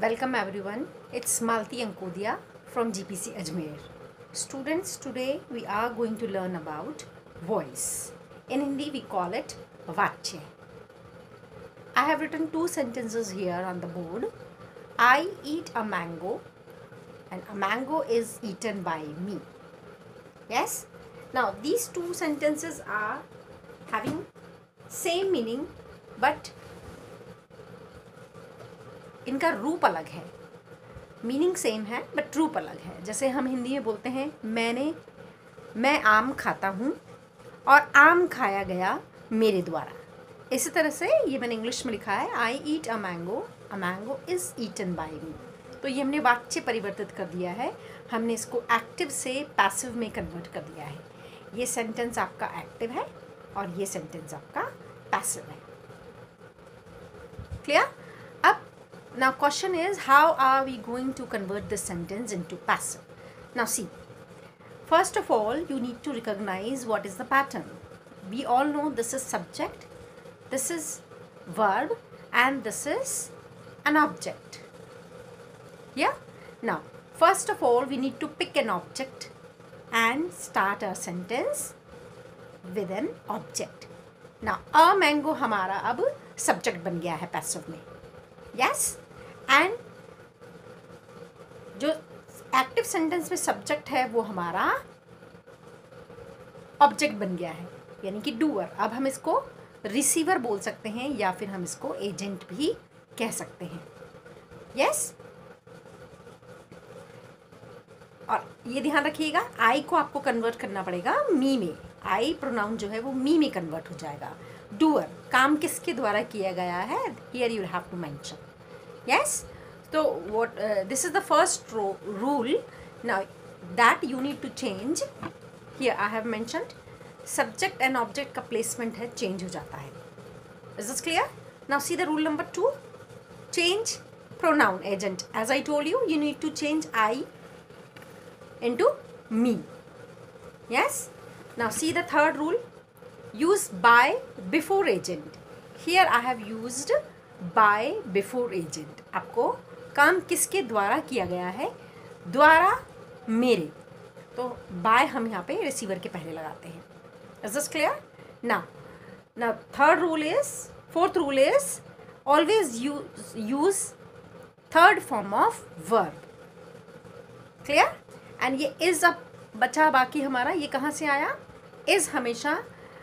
Welcome everyone. It's Malti Ankodia from GPC Ajmer. Students, today we are going to learn about voice. In Hindi we call it Vachya. I have written two sentences here on the board. I eat a mango and a mango is eaten by me. Yes? Now these two sentences are having same meaning but इनका रूप अलग है. Meaning same है but रूप अलग है. जैसे हम हिंदी में बोलते हैं मैं आम खाता हूँ और आम खाया गया मेरे द्वारा. इसी तरह से ये मैंने इंग्लिश में लिखा है I eat a mango is eaten by me. तो ये हमने वाक्य परिवर्तित कर दिया है. हमने इसको एक्टिव से पैसिव में कन्वर्ट कर दिया है. ये सेंटेंस आपका एक्टिव है और ये सेंटेंस आपका पैसिव है. क्लियर? अब now question is, how are we going to convert this sentence into passive? Now see, first of all you need to recognize what is the pattern. We all know this is subject, this is verb and this is an object. Yeah? Now first of all we need to pick an object and start our sentence with an object. Now a mango हमारा अब subject बन गया है passive में. Yes? And जो active sentence में subject है वो हमारा ऑब्जेक्ट बन गया है, यानी कि डूअर. अब हम इसको रिसीवर बोल सकते हैं या फिर हम इसको एजेंट भी कह सकते हैं. यस? और ये ध्यान रखिएगा, आई को आपको कन्वर्ट करना पड़ेगा मी में. आई प्रोनाउन जो है वो मी में कन्वर्ट हो जाएगा. डूअर, काम किसके द्वारा किया गया है, here you have to mention. Yes? So what this is the first rule. Now that you need to change. Here I have mentioned subject and object का placement है change हो जाता है. Is this clear? Now see the rule number 2. Change pronoun agent. As I told you, you need to change I into me. Yes? Now see the third rule. Use by before agent. Here I have used by before agent. आपको काम किसके द्वारा किया गया है, द्वारा मेरे. तो बाय हम यहाँ पे रिसीवर के पहले लगाते हैं. Is this clear? Now fourth rule is always use third form of verb. Clear? And ये इज अब बचा बाकी हमारा. ये कहाँ से आया? इज हमेशा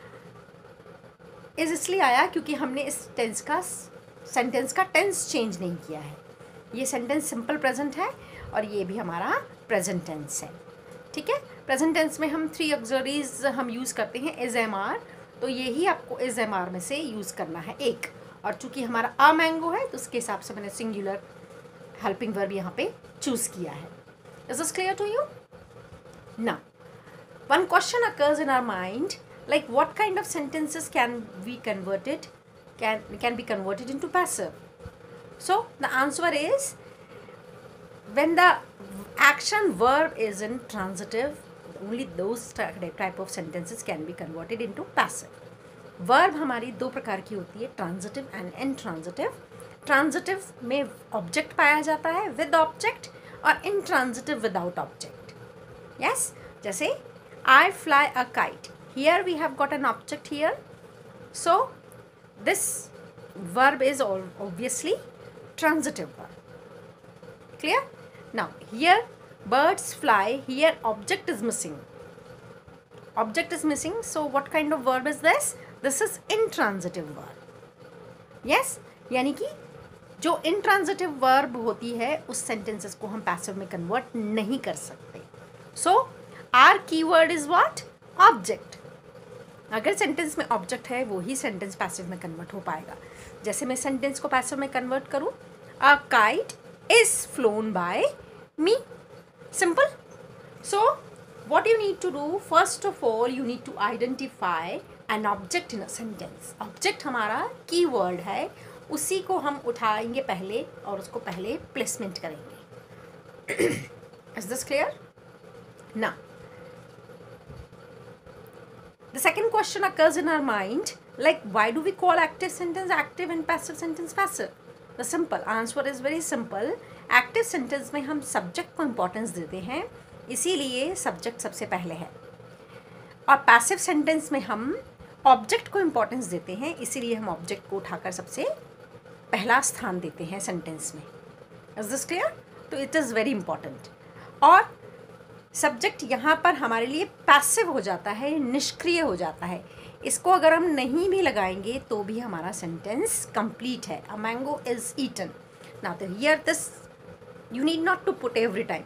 इज इसलिए आया क्योंकि हमने इस सेंटेंस का टेंस चेंज नहीं किया है. ये सेंटेंस सिंपल प्रेजेंट है और ये भी हमारा प्रेजेंट टेंस है. ठीक है? प्रेजेंट टेंस में हम 3 ऑक्सिलरीज हम यूज़ करते हैं इज एम आर. तो यही आपको इज एम आर में से यूज़ करना है एक. और चूंकि हमारा अ मैंगो है तो उसके हिसाब से मैंने सिंगुलर हेल्पिंग वर्ब यहाँ पे चूज़ किया है. Is this clear to you? Now one question occurs in our mind, like what kind of sentences can we converted can be converted into passive. So the answer is when the action verb is in transitive, only those type of sentences can be converted into passive. Verb हमारी दो प्रकार की होती है, transitive and intransitive. Transitive में object पाया जाता है with object और intransitive without object. Yes? जैसे I fly a kite. Here we have got an object here. So this verb is obviously transitive verb. Clear? Now here birds fly. Here object is missing. Object is missing. So what kind of verb is this? This is intransitive verb. Yes? यानी कि जो intransitive verb होती है उस sentences को हम passive में convert नहीं कर सकते. So our keyword is what? Object. अगर सेंटेंस में ऑब्जेक्ट है वो ही सेंटेंस पैसिव में कन्वर्ट हो पाएगा. जैसे मैं सेंटेंस को पैसिव में कन्वर्ट करूँ, a kite is flown by me. Simple. So what you need to do, first of all you need to identify an object in a sentence. Object हमारा key word है, उसी को हम उठाएंगे पहले और उसको पहले प्लेसमेंट करेंगे. Is this clear? Now the second question occurs in our mind, like why do we call active sentence active and passive sentence passive? The simple answer is very simple. Active sentence में हम subject को importance देते हैं, इसीलिए subject सबसे पहले है। और पैसिव सेंटेंस में हम ऑब्जेक्ट को इम्पोर्टेंस देते हैं, इसीलिए हम ऑब्जेक्ट को उठाकर सबसे पहला स्थान देते हैं सेंटेंस में। Is this clear? तो इट इज़ वेरी इंपॉर्टेंट। और सब्जेक्ट यहाँ पर हमारे लिए पैसिव हो जाता है, निष्क्रिय हो जाता है। इसको अगर हम नहीं भी लगाएंगे तो भी हमारा सेंटेंस कंप्लीट है। A mango is eaten. Now the here this you need not to put every time.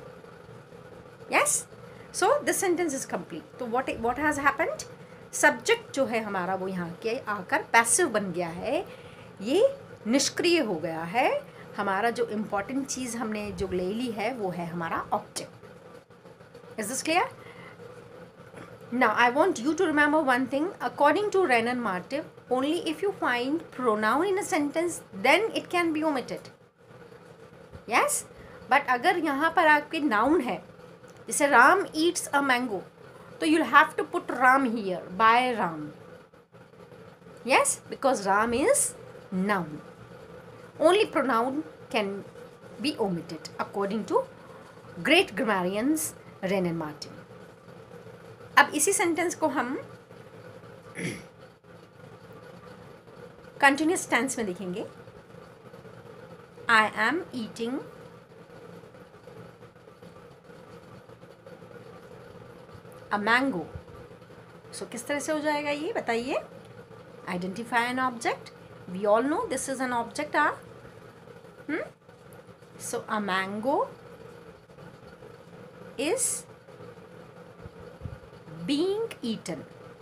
Yes, so this sentence is complete. तो व्हाट हैज़ हैपेंड, सब्जेक्ट जो है हमारा वो यहाँ के आकर पैसिव बन गया है, ये निष्क्रिय हो गया है। हमारा जो इम्पॉर्टेंट चीज़ हमने जो ले ली है वो है हमारा object. Is this clear? Now I want you to remember one thing. According to Wren and Martin, only if you find pronoun in a sentence then it can be omitted. Yes, but अगर यहाँ पर आपके noun है, जैसे Ram Yeats a mango, तो you'll have to put Ram here, by Ram. Yes, because Ram is noun. Only pronoun can be omitted according to great grammarians Wren and Martin. अब इसी sentence को हम कंटिन्यूस टेंस में देखेंगे। I am eating a mango. So किस तरह से हो जाएगा ये बताइए? Identify an object. We all know this is an object. So a mango is being eaten.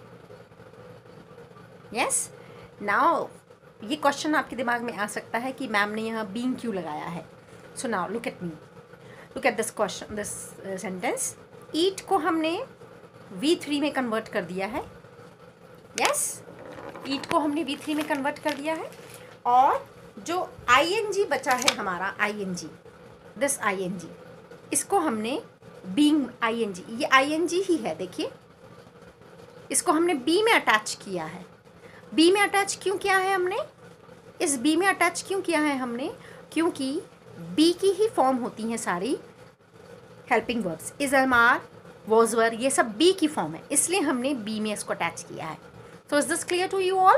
Yes. Now ये क्वेश्चन आपके दिमाग में आ सकता है कि मैम ने यहाँ being क्यों लगाया है? So now look at me. Look at this question, this sentence. Eat को हमने V3 में कन्वर्ट कर दिया है। यस, ईट को हमने V3 में कन्वर्ट कर दिया है। और जो ING बचा है हमारा, ING, दिस ING, इसको हमने बीइंग ING, ये ING ही है, देखिए इसको हमने बी में अटैच किया है। बी में अटैच क्यों किया है हमने? इस बी में अटैच क्यों किया है हमने? क्योंकि बी की ही फॉर्म होती हैं सारी helping verbs. Is, am, are, was, were, ये सब बी की फॉर्म है, इसलिए हमने बी में इसको अटैच किया है। तो is this clear to you all?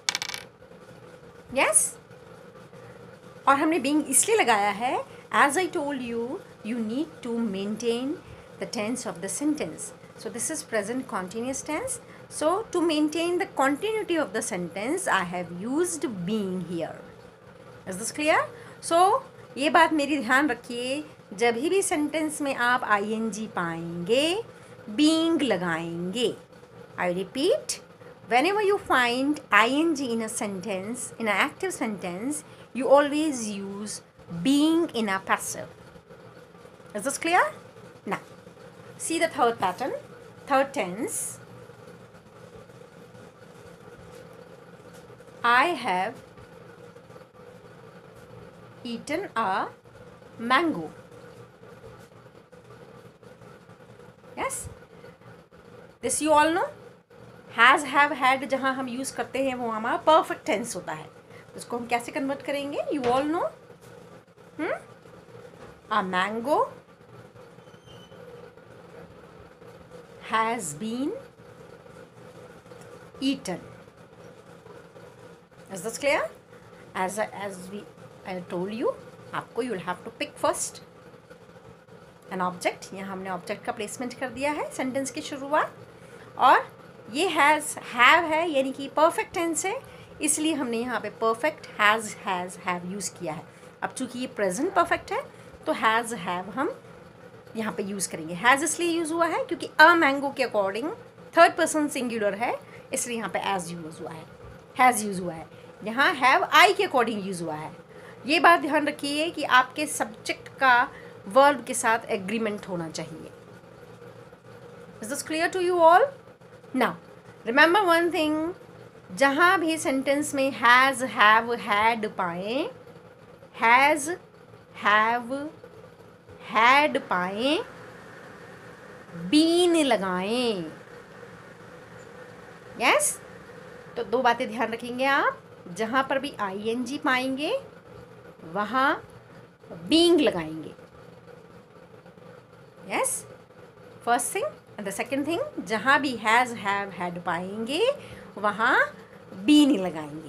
Yes. और हमने बीइंग इसलिए लगाया है, as I told you, you need to maintain the tense of the sentence. So this is present continuous tense. So to maintain the continuity of the sentence I have used being here. Is this clear? So ये बात मेरी ध्यान रखिए, जब भी sentence में आप ING पाएंगे, बीइंग लगाएंगे। I repeat, whenever you find ING in a sentence, in an active sentence, you always use being in a passive. Is this clear? Now, see the third pattern, third tense. I have eaten a mango. Yes, this you all know. Has, have, had जहाँ हम use करते हैं वो हमारा perfect tense होता है। उसको हम कैसे कन्वर्ट करेंगे? You all know. A mango has been eaten. Is this clear? As I told you, आपको you will have to pick first an object. यहाँ हमने ऑब्जेक्ट का प्लेसमेंट कर दिया है सेंटेंस की शुरुआत, और ये हैज़, हैव है, यानी कि परफेक्ट टेंस है, इसलिए हमने यहाँ पे परफेक्ट हैज़, हैव यूज़ किया है। अब चूँकि ये प्रेजेंट परफेक्ट है तो हैज़, हैव हम यहाँ पे यूज़ करेंगे। हैज़ इसलिए यूज़ हुआ है क्योंकि अ मैंगो के अकॉर्डिंग थर्ड पर्सन सिंगुलर है, इसलिए यहाँ पे एज यूज़ हुआ है, हैज़ यूज़ हुआ है। यहाँ हैव आई के अकॉर्डिंग यूज़ हुआ है। ये बात ध्यान रखिए कि आपके सब्जेक्ट का वर्ब के साथ एग्रीमेंट होना चाहिए। Is this clear to you all? Now remember one thing, जहाँ भी सेंटेंस में हैज़, हैव, हैड पाएँ, हैज़, हैव, हैड पाएँ, बीन लगाएं। यस, तो दो बातें ध्यान रखेंगे आप, जहाँ पर भी ING पाएंगे वहाँ being लगाएंगे. Yes, first thing and the second thing, जहाँ भी has, have, had पाएंगे वहाँ be नहीं लगाएंगे.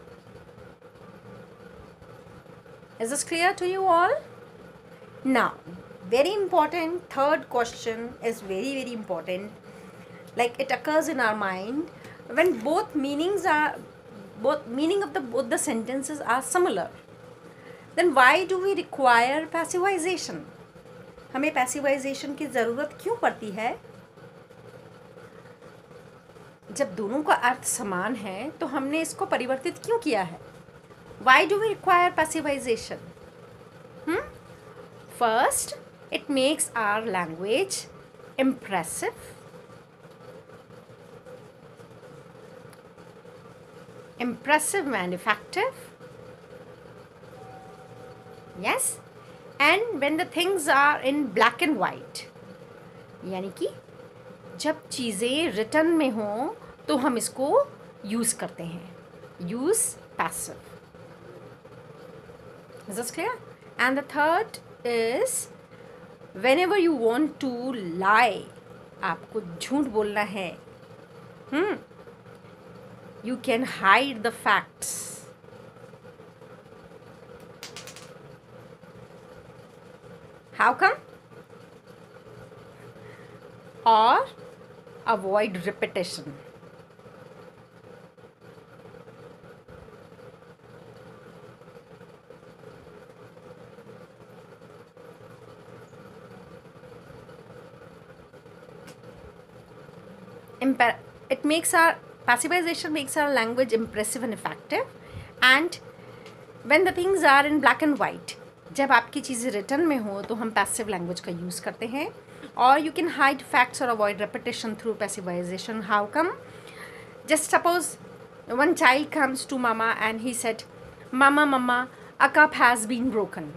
Is this clear to you all? Now, very important, third question is very, very important. Like it occurs in our mind when both meaning of both the sentences are similar. Then why do we require passivization? हमें पैसिवाइजेशन की ज़रूरत क्यों पड़ती है? जब दोनों का अर्थ समान है तो हमने इसको परिवर्तित क्यों किया है? Why do we require passivization? First, it makes our language impressive, and effective. Yes, and when the things are in black and white, यानी कि जब चीज़ें रिटर्न में हों तो हम इसको यूज़ करते हैं. Use passive. Is this clear? And the third is whenever you want to lie, आपको झूठ बोलना है, you can hide the facts. How come? Or avoid repetition. It makes our passivization makes our language impressive and effective. And when the things are in black and white, जब आपकी चीज़ें return में हो तो हम पैसिव लैंग्वेज का use करते हैं. और you can hide facts or avoid repetition through passivization. How come? Just suppose one child comes to mama and he said, Mama, a cup has been broken.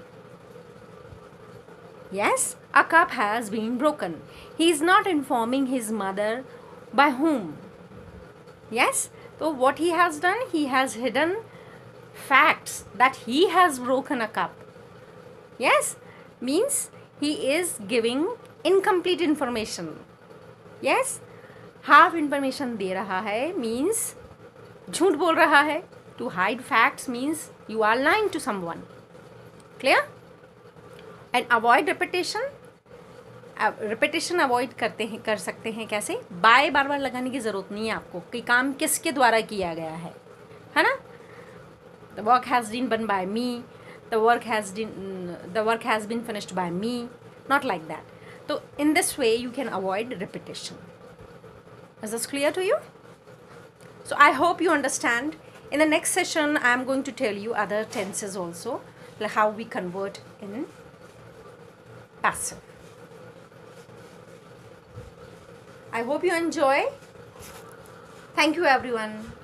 Yes, a cup has been broken. He is not informing his mother by whom. Yes, so what he has done, he has hidden facts that he has broken a cup. Yes, means he is giving incomplete information. Yes, half information दे रहा है means झूठ बोल रहा है. To hide facts means you are lying to someone. Clear? And avoid repetition. Repetition avoid कर सकते हैं कैसे? बाय बार बार लगाने की ज़रूरत नहीं है आपको कि काम किसके द्वारा किया गया है ना? The work has been done by me, the work has been finished by me, not like that. तो in this way you can avoid repetition. Is this clear to you? So I hope you understand. In the next session, I am going to tell you other tenses also, like how we convert in passive. I hope you enjoy. Thank you everyone.